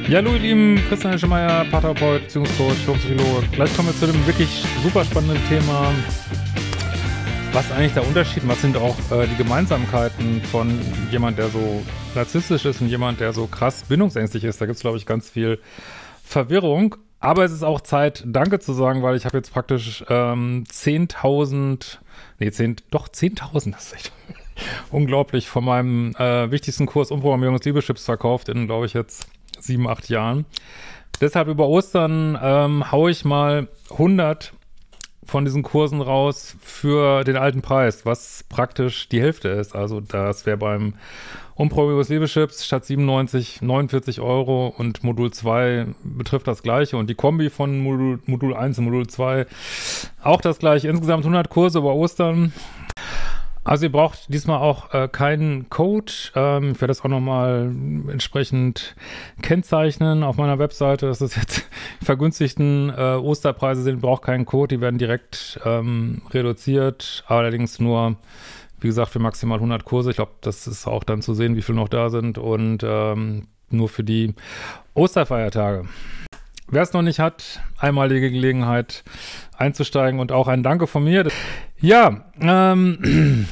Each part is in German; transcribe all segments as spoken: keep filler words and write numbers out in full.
Ja, hallo ihr Lieben, Christian Schemeier, Paartherapeut, Beziehungscoach, Psychologe. Gleich kommen wir zu dem wirklich super spannenden Thema. Was ist eigentlich der Unterschied? Was sind auch äh, die Gemeinsamkeiten von jemand, der so narzisstisch ist und jemand, der so krass bindungsängstlich ist? Da gibt es, glaube ich, ganz viel Verwirrung. Aber es ist auch Zeit, Danke zu sagen, weil ich habe jetzt praktisch ähm, zehntausend, nee, zehn, doch zehntausend, das ist echt unglaublich, von meinem äh, wichtigsten Kurs Umprogrammierung des Liebeschips verkauft in, glaube ich, jetzt sieben, acht Jahren. Deshalb über Ostern ähm, haue ich mal hundert von diesen Kursen raus für den alten Preis, was praktisch die Hälfte ist. Also das wäre beim Umprogrammierung des Liebeschips statt siebenundneunzig, neunundvierzig Euro und Modul zwei betrifft das Gleiche und die Kombi von Modul, Modul eins und Modul zwei auch das Gleiche. Insgesamt hundert Kurse über Ostern. Also ihr braucht diesmal auch äh, keinen Code. Ähm, ich werde das auch nochmal entsprechend kennzeichnen auf meiner Webseite, dass das jetzt vergünstigten äh, Osterpreise sind. Ihr braucht keinen Code, die werden direkt ähm, reduziert. Allerdings nur, wie gesagt, für maximal hundert Kurse. Ich glaube, das ist auch dann zu sehen, wie viele noch da sind. Und ähm, nur für die Osterfeiertage. Wer es noch nicht hat, einmalige Gelegenheit einzusteigen und auch ein Danke von mir. Ja, ähm,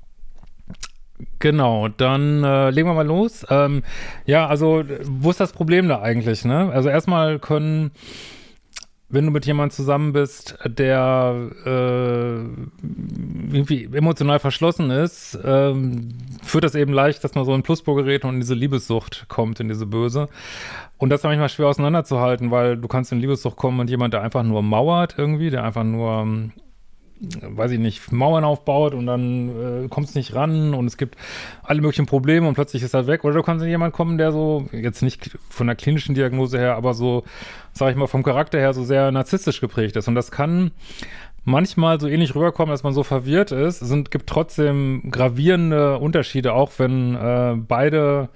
genau, dann äh, legen wir mal los. Ähm, ja, also, wo ist das Problem da eigentlich, ne? Also erstmal können, wenn du mit jemandem zusammen bist, der äh, irgendwie emotional verschlossen ist, ähm, führt das eben leicht, dass man so in Pluspol gerät und in diese Liebessucht kommt, in diese Böse. Und das ist manchmal schwer auseinanderzuhalten, weil du kannst in Liebessucht kommen und jemand, der einfach nur mauert irgendwie, der einfach nur, weiß ich nicht, Mauern aufbaut und dann äh, kommst nicht ran und es gibt alle möglichen Probleme und plötzlich ist er weg. Oder du kannst in jemanden kommen, der so, jetzt nicht von der klinischen Diagnose her, aber so, sag ich mal, vom Charakter her so sehr narzisstisch geprägt ist. Und das kann manchmal so ähnlich rüberkommen, dass man so verwirrt ist. Es sind, gibt trotzdem gravierende Unterschiede, auch wenn äh, beide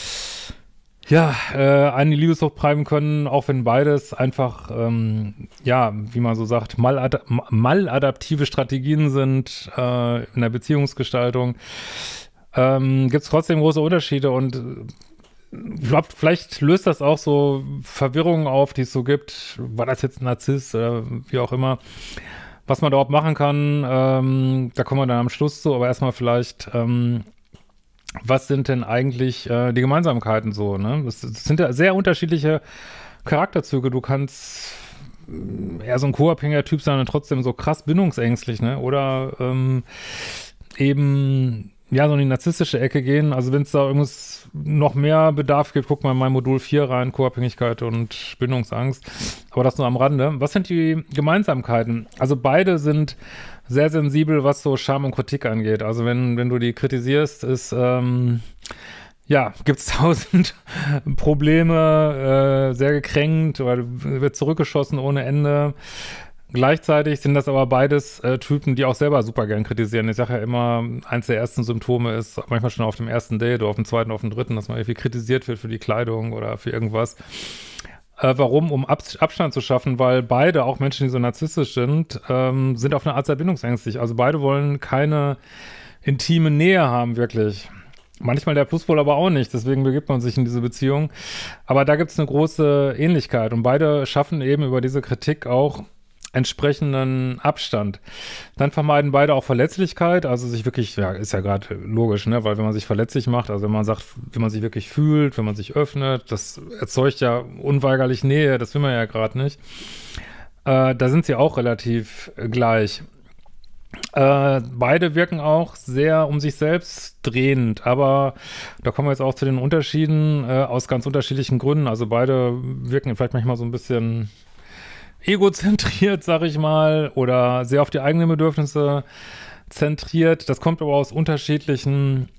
ja, äh, eine Liebessucht treiben können, auch wenn beides einfach, ähm, ja, wie man so sagt, malada maladaptive Strategien sind äh, in der Beziehungsgestaltung, ähm, gibt es trotzdem große Unterschiede und ich glaube, vielleicht löst das auch so Verwirrungen auf, die es so gibt. War das jetzt ein Narzisst oder wie auch immer? Was man dort machen kann, ähm, da kommen wir dann am Schluss zu, aber erstmal vielleicht ähm, was sind denn eigentlich äh, die Gemeinsamkeiten so, ne? Das, das sind ja sehr unterschiedliche Charakterzüge. Du kannst eher so ein co-abhängiger Typ sein und trotzdem so krass bindungsängstlich, ne? Oder ähm, eben, ja, so in die narzisstische Ecke gehen. Also wenn es da irgendwas noch mehr Bedarf gibt, guck mal in mein Modul vier rein, Co-Abhängigkeit und Bindungsangst. Aber das nur am Rande. Was sind die Gemeinsamkeiten? Also beide sind sehr sensibel, was so Scham und Kritik angeht. Also wenn, wenn du die kritisierst, ist, ähm, ja, gibt's tausend Probleme, äh, sehr gekränkt oder wird zurückgeschossen ohne Ende. Gleichzeitig sind das aber beides äh, Typen, die auch selber super gern kritisieren. Ich sage ja immer, eins der ersten Symptome ist manchmal schon auf dem ersten Date oder auf dem zweiten, auf dem dritten, dass man irgendwie kritisiert wird für die Kleidung oder für irgendwas. Äh, warum? Um Ab Abstand zu schaffen, weil beide, auch Menschen, die so narzisstisch sind, ähm, sind auf eine Art sehr bindungsängstlich. Also beide wollen keine intime Nähe haben, wirklich. Manchmal der Pluspol aber auch nicht, deswegen begibt man sich in diese Beziehung. Aber da gibt es eine große Ähnlichkeit und beide schaffen eben über diese Kritik auch entsprechenden Abstand. Dann vermeiden beide auch Verletzlichkeit, also sich wirklich, ja, ist ja gerade logisch, ne, weil wenn man sich verletzlich macht, also wenn man sagt, wie man sich wirklich fühlt, wenn man sich öffnet, das erzeugt ja unweigerlich Nähe, das will man ja gerade nicht. Äh, da sind sie auch relativ gleich. Äh, beide wirken auch sehr um sich selbst drehend, aber da kommen wir jetzt auch zu den Unterschieden äh, aus ganz unterschiedlichen Gründen. Also beide wirken vielleicht manchmal so ein bisschen egozentriert, sag ich mal, oder sehr auf die eigenen Bedürfnisse zentriert. Das kommt aber aus unterschiedlichen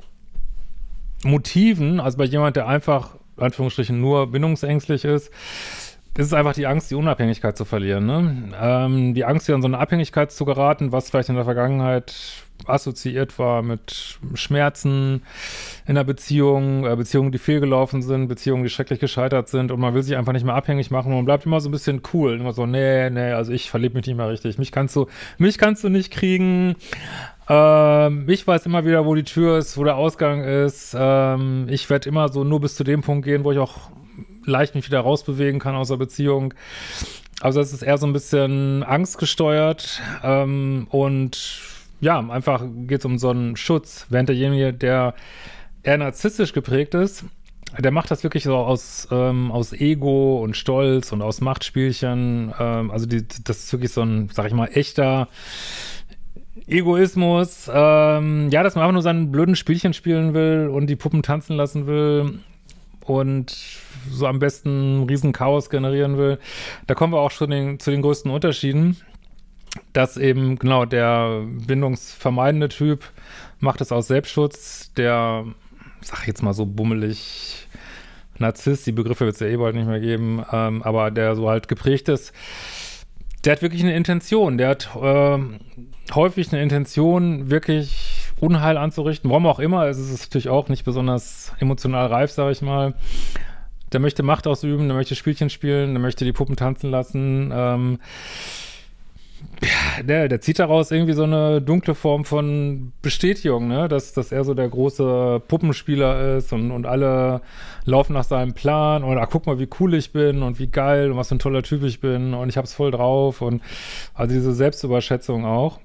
Motiven. Also bei jemand, der einfach, in Anführungsstrichen, nur bindungsängstlich ist, ist es einfach die Angst, die Unabhängigkeit zu verlieren, ne? Ähm, die Angst, hier in so eine Abhängigkeit zu geraten, was vielleicht in der Vergangenheit assoziiert war mit Schmerzen in der Beziehung, äh, Beziehungen, die fehlgelaufen sind, Beziehungen, die schrecklich gescheitert sind und man will sich einfach nicht mehr abhängig machen und man bleibt immer so ein bisschen cool, immer so, nee, nee, also ich verliebe mich nicht mehr richtig, mich kannst du, mich kannst du nicht kriegen, ähm, ich weiß immer wieder, wo die Tür ist, wo der Ausgang ist, ähm, ich werde immer so nur bis zu dem Punkt gehen, wo ich auch leicht mich wieder rausbewegen kann aus der Beziehung. Also es ist eher so ein bisschen angstgesteuert ähm, und ja, einfach geht es um so einen Schutz, während derjenige, der eher narzisstisch geprägt ist, der macht das wirklich so aus, ähm, aus Ego und Stolz und aus Machtspielchen. Ähm, also die, das ist wirklich so ein, sag ich mal, echter Egoismus. Ähm, ja, dass man einfach nur seinen blöden Spielchen spielen will und die Puppen tanzen lassen will und so am besten ein riesen Chaos generieren will. Da kommen wir auch schon den, zu den größten Unterschieden. Dass eben, genau, der bindungsvermeidende Typ macht es aus Selbstschutz, der, sag ich jetzt mal so bummelig, Narzisst, die Begriffe wird es ja eh bald nicht mehr geben, ähm, aber der so halt geprägt ist, der hat wirklich eine Intention, der hat äh, häufig eine Intention, wirklich Unheil anzurichten, warum auch immer, es ist natürlich auch nicht besonders emotional reif, sag ich mal. Der möchte Macht ausüben, der möchte Spielchen spielen, der möchte die Puppen tanzen lassen, ähm, ja, der, der zieht daraus irgendwie so eine dunkle Form von Bestätigung, ne? Dass, dass er so der große Puppenspieler ist und, und alle laufen nach seinem Plan und ah, guck mal, wie cool ich bin und wie geil und was für ein toller Typ ich bin und ich hab's voll drauf und also diese Selbstüberschätzung auch.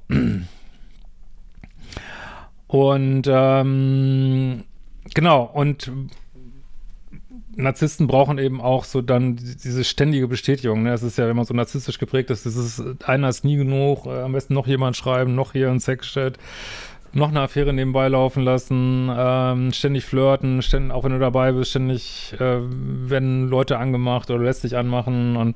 Und ähm, genau, und Narzissten brauchen eben auch so dann diese ständige Bestätigung. Ne? Es ist ja, wenn man so narzisstisch geprägt ist, das ist, einer ist nie genug, äh, am besten noch jemand schreiben, noch hier ein Sexchat, noch eine Affäre nebenbei laufen lassen, ähm, ständig flirten, ständig, auch wenn du dabei bist, ständig äh, werden Leute angemacht oder lässt dich anmachen. Und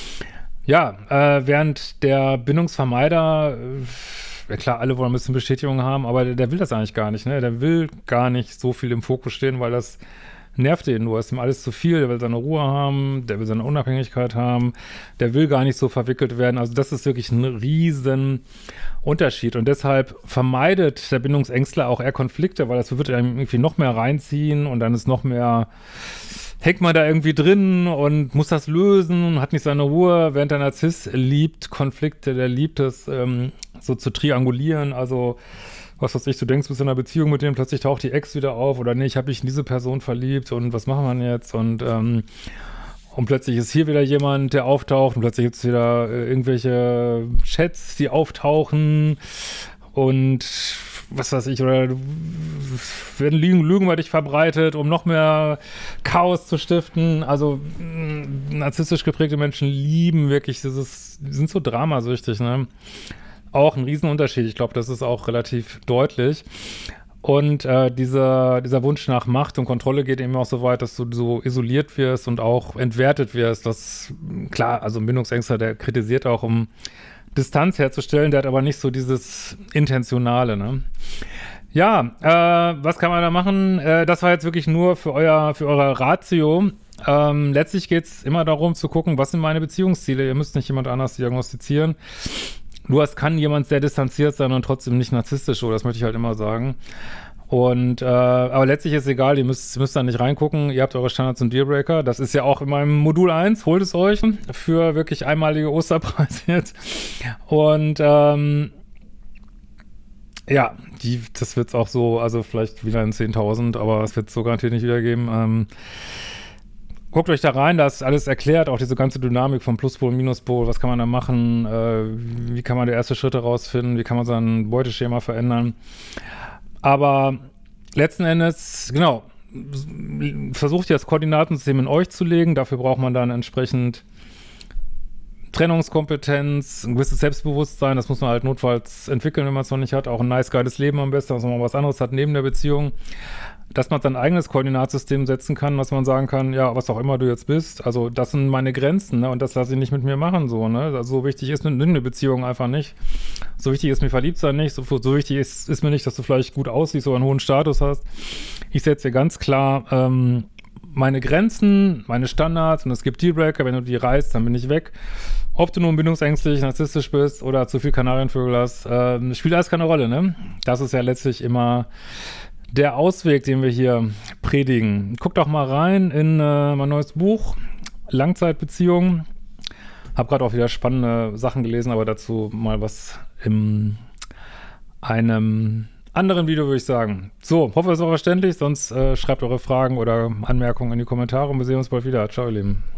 ja, äh, während der Bindungsvermeider, äh, ja klar, alle wollen ein bisschen Bestätigung haben, aber der, der will das eigentlich gar nicht. Ne? Der will gar nicht so viel im Fokus stehen, weil das nervt ihn nur, ist ihm alles zu viel, der will seine Ruhe haben, der will seine Unabhängigkeit haben, der will gar nicht so verwickelt werden. Also das ist wirklich ein riesen Unterschied und deshalb vermeidet der Bindungsängstler auch eher Konflikte, weil das wird einem irgendwie noch mehr reinziehen und dann ist noch mehr, hängt man da irgendwie drin und muss das lösen und hat nicht seine Ruhe, während der Narzisst liebt Konflikte, der liebt es ähm, so zu triangulieren, also was weiß ich, du denkst, du bist in einer Beziehung mit dem, plötzlich taucht die Ex wieder auf oder nee, ich habe mich in diese Person verliebt und was machen wir jetzt und ähm, und plötzlich ist hier wieder jemand, der auftaucht und plötzlich gibt es wieder äh, irgendwelche Chats, die auftauchen und was weiß ich, oder werden Lügen, Lügen über dich verbreitet, um noch mehr Chaos zu stiften. Also mh, narzisstisch geprägte Menschen lieben wirklich dieses, sind so dramasüchtig, ne? Auch ein Riesenunterschied. Ich glaube, das ist auch relativ deutlich. Und äh, dieser, dieser Wunsch nach Macht und Kontrolle geht eben auch so weit, dass du so isoliert wirst und auch entwertet wirst. Das, klar, also ein Bindungsängstler, der kritisiert auch, um Distanz herzustellen, der hat aber nicht so dieses Intentionale, ne? Ja, äh, was kann man da machen? Äh, das war jetzt wirklich nur für euer, für eure Ratio. Ähm, letztlich geht es immer darum zu gucken, was sind meine Beziehungsziele? Ihr müsst nicht jemand anders diagnostizieren. Nur es kann jemand sehr distanziert sein und trotzdem nicht narzisstisch, so, das möchte ich halt immer sagen. Und, äh, aber letztlich ist egal, ihr müsst, müsst da nicht reingucken, ihr habt eure Standards und Dealbreaker. Das ist ja auch in meinem Modul eins, holt es euch für wirklich einmalige Osterpreise jetzt. Und, ähm, ja, die, das wird's auch so, also vielleicht wieder in zehntausend, aber es wird so garantiert nicht wiedergeben. Ähm, Guckt euch da rein, da ist alles erklärt, auch diese ganze Dynamik von Pluspol, Minuspol, was kann man da machen, äh, wie kann man die ersten Schritte rausfinden, wie kann man sein Beuteschema verändern. Aber letzten Endes, genau, versucht ihr das Koordinatensystem in euch zu legen, dafür braucht man dann entsprechend Trennungskompetenz, ein gewisses Selbstbewusstsein, das muss man halt notfalls entwickeln, wenn man es noch nicht hat, auch ein nice, geiles Leben am besten, dass man mal was anderes hat neben der Beziehung. Dass man sein eigenes Koordinatsystem setzen kann, dass man sagen kann, ja, was auch immer du jetzt bist, also das sind meine Grenzen, ne, und das lasse ich nicht mit mir machen, so, ne, also so wichtig ist eine, eine Beziehung einfach nicht, so wichtig ist mir verliebt sein nicht, so, so wichtig ist, ist mir nicht, dass du vielleicht gut aussiehst oder einen hohen Status hast. Ich setze dir ganz klar ähm, meine Grenzen, meine Standards und es gibt Dealbreaker, wenn du die reißt, dann bin ich weg. Ob du nun bindungsängstlich, narzisstisch bist oder zu viel Kanarienvögel hast, äh, spielt alles keine Rolle, ne, das ist ja letztlich immer der Ausweg, den wir hier predigen. Guckt doch mal rein in äh, mein neues Buch, Langzeitbeziehungen. Hab gerade auch wieder spannende Sachen gelesen, aber dazu mal was in einem anderen Video würde ich sagen. So, hoffe, es war verständlich. Sonst äh, schreibt eure Fragen oder Anmerkungen in die Kommentare und wir sehen uns bald wieder. Ciao, ihr Lieben.